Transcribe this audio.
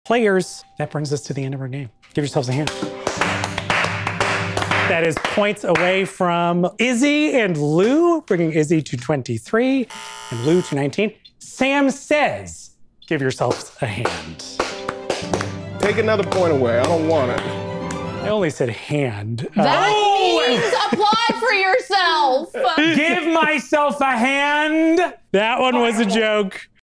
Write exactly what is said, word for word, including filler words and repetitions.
players. That brings us to the end of our game. Give yourselves a hand. That is points away from Izzy and Lou, bringing Izzy to twenty-three and Lou to nineteen. Sam says, give yourselves a hand. Take another point away. I don't want it. I only said hand. That uh, means apply for yourself. Give myself a hand. That one was a joke.